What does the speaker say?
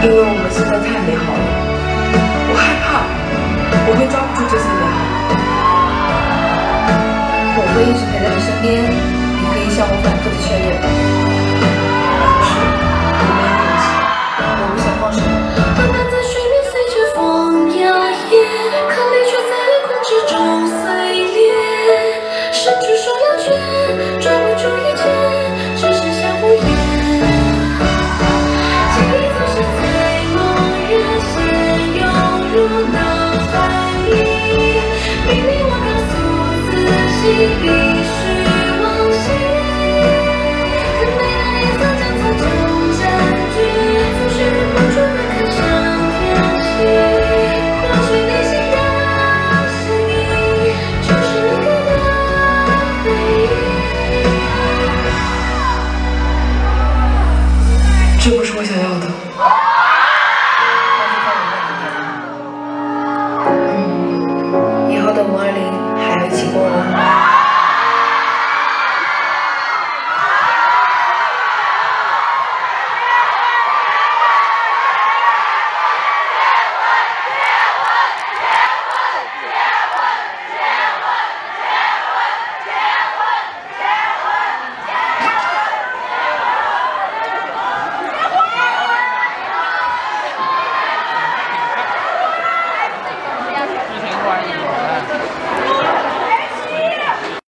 因为我们现在太美好了，我害怕我会抓不住这些美好。 我会一直陪在你身边，你可以向我反复的确认。可是我没有勇气，我不想放手。 慢慢在水面随着风摇曳，颗粒却在空气中碎裂。伸出手要圈，抓不住一切，只剩下无言。记忆总是在猛然间涌入脑海里，明明我告诉自己必须忘记，可美的颜色将此中占据，总是忍不住的看向天际，或许内心的声音就是你给的回忆。 这不是我想要的。